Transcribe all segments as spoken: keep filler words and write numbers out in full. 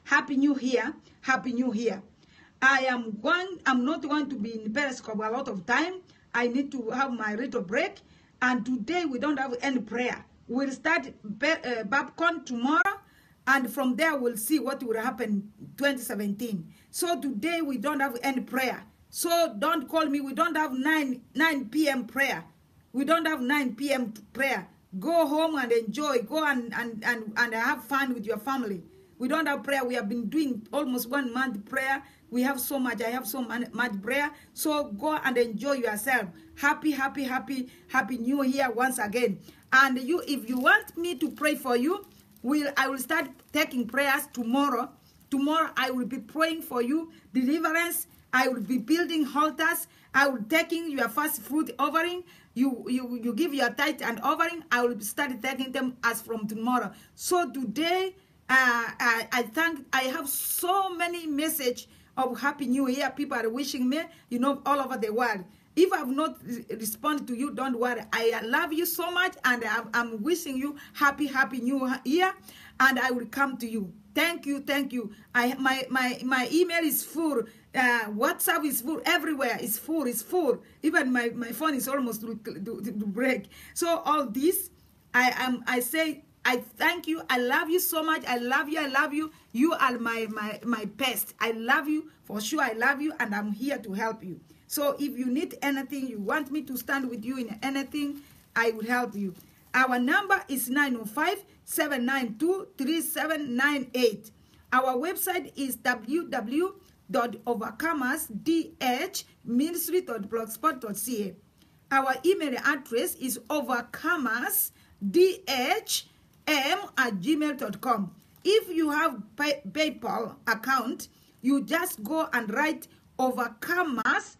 Happy New Year. Happy New Year. I am going, I'm not going to be in Periscope a lot of time. I need to have my little break. And today we don't have any prayer. We'll start uh, Babcon tomorrow. And from there, we'll see what will happen in twenty seventeen. So today, we don't have any prayer. So don't call me. We don't have nine p m prayer. We don't have nine p m prayer. Go home and enjoy. Go and, and, and, and have fun with your family. We don't have prayer. We have been doing almost one month prayer. We have so much. I have so much prayer. So go and enjoy yourself. Happy, happy, happy, happy New Year once again. And you, if you want me to pray for you, Will I will start taking prayers tomorrow. Tomorrow I will be praying for you deliverance. I will be building altars. I will taking your first fruit offering. You you you give your tithe and offering. I will start taking them as from tomorrow. So today, uh, I I thank. I have so many message of Happy New Year. People are wishing me, you know, all over the world. If I have not responded to you, don't worry. I love you so much, and I'm wishing you happy, happy New Year, and I will come to you. Thank you, thank you. I my my my email is full. Uh, WhatsApp is full. Everywhere is full. It's full. Even my my phone is almost to, to, to break. So all this, I am. I say I thank you. I love you so much. I love you. I love you. You are my my my best. I love you for sure. I love you, and I'm here to help you. So if you need anything, you want me to stand with you in anything, I will help you. Our number is nine oh five, seven nine two, three seven nine eight. Our website is w w w dot overcomers d h ministry dot blogspot dot c a. Our email address is overcomers d h m at gmail dot com. If you have pay PayPal account, you just go and write overcomers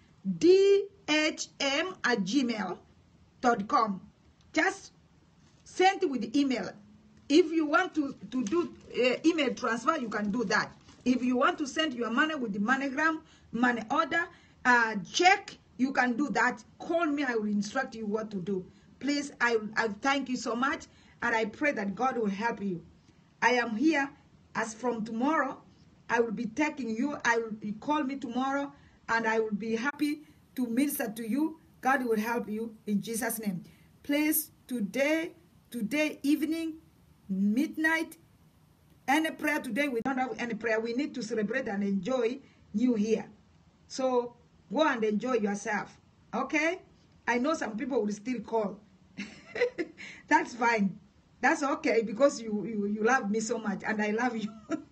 D H M at gmail dot com. Just send it with email. If you want to, to do uh, email transfer, you can do that. If you want to send your money with the MoneyGram, money order, uh, check, you can do that. Call me, I will instruct you what to do. Please, I, I thank you so much, and I pray that God will help you. I am here as from tomorrow. I will be taking you. I will you call me tomorrow, and I will be happy to minister to you. God will help you in Jesus' name. Please, today, today evening, midnight, any prayer today, we don't have any prayer. We need to celebrate and enjoy New Year. So go and enjoy yourself, okay? I know some people will still call. That's fine. That's okay, because you, you, you love me so much, and I love you.